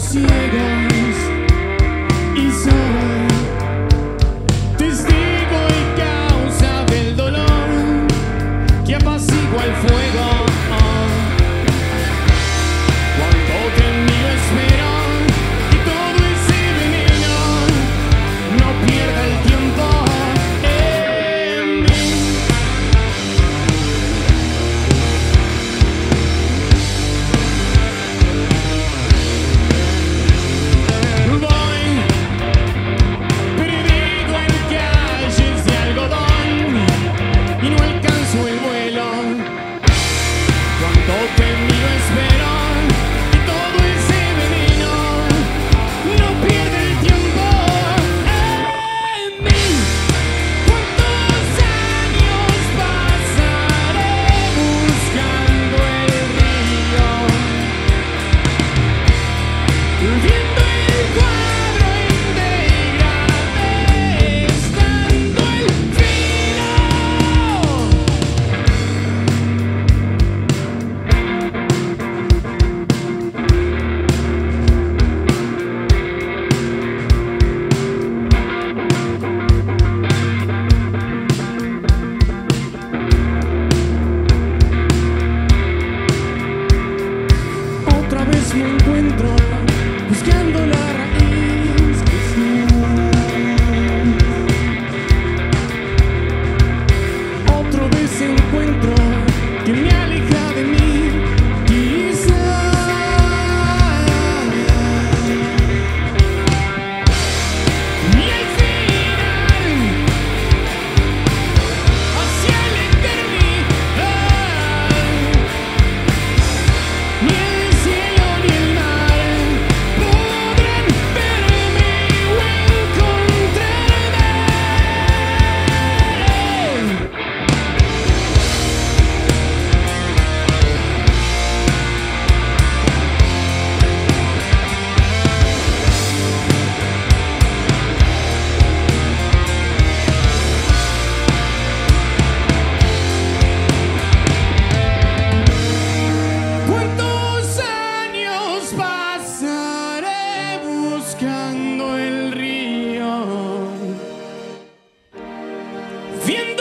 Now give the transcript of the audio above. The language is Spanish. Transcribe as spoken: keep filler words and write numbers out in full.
ciegos y soy testigo y causa del dolor que apacigua el fuego. Cuando te miro espero que todo ese veneno no pierda el tiempo en mí. Me encuentro buscando la raíz que soy. Otro desencuentro que me aleja de mí, quizás. Y al final, hacia la eternidad, ni el cielo ni el mar podrán verme o encontrarme. ¿Cuántos años pasaré buscando el río? Viendo